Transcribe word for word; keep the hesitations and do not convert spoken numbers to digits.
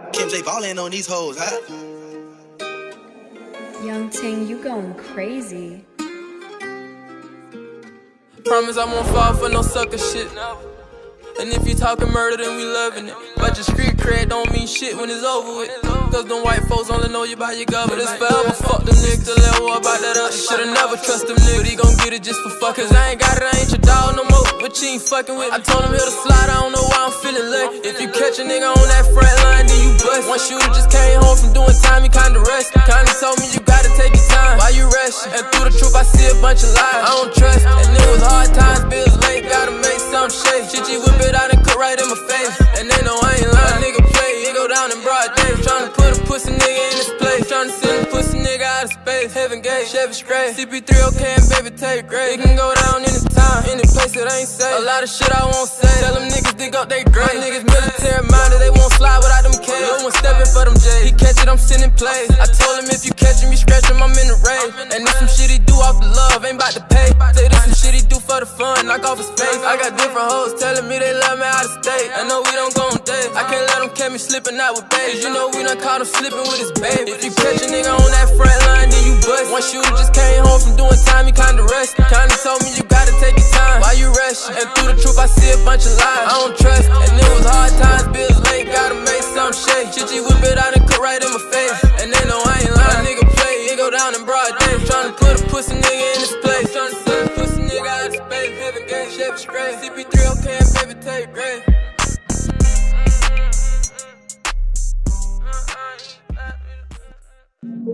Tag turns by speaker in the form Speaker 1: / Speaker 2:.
Speaker 1: Kim J ballin' on these hoes, huh?
Speaker 2: Young Ting, you going crazy.
Speaker 3: Promise I won't fall for no sucker shit. And if you talking murder, then we loving it. But your street cred don't mean shit when it's over with. Cause them white folks only know you by your government. It's forever, fuck them niggas to let war about that other shit. Should've never trust them niggas, but he gon' get it just for fucking. Cause I ain't got it, I ain't your dog no more. But you ain't fucking with me. I told him he'll slide, I don't know why I'm feeling lucky. If you catch a nigga on that front line, then you bust. One shooter just came home from doing time, he kinda rusty. Kinda told me you gotta take your time. Why you rushing? And through the truth I see a bunch of lies. I don't trust. And it was hard times, bills late, gotta make some shake. Shit, you whip it out and cut right in my face. And they know I ain't lying. A nigga play, he go down in broad day. Tryna put a pussy nigga in his place. Tryna send a pussy nigga out of space. Heaven gate, Chevy straight. C P three okay and baby take great. It can go down anytime, any place that ain't safe. A lot of shit I won't say. Tell them niggas dig up they grave. My niggas military minded, they won't slide without them K's. No one stepping for them J's. He catch it, I'm sending plays. I told him if you catch him, you scratch him, I'm in the rave. And this some shit he do off the love, ain't bout to pay. Say this some shit he do for the fun, knock off his face. I got different hoes telling me they love me out of state. I know we don't go on dates. I can't let them catch me slipping out with babes. You know we done caught him slipping with his baby. If you catch a nigga on that front line, then you bust. One shooter just came home from doing time, he kinda rusty. Kinda told me you gotta take your time. Why you rushing? And through the truth I see a bunch of lies. I don't trust. And it was hard times, bills late, gotta make some shake. Shit, you whip it out and cut right in my face. And they know I ain't lying. A nigga play, he go down in broad day. Tryna put a pussy nigga in his place. Tryna send a pussy nigga out of space. Heaven gate, Chevy straight. C P three okay and baby take great.
Speaker 4: Thank you.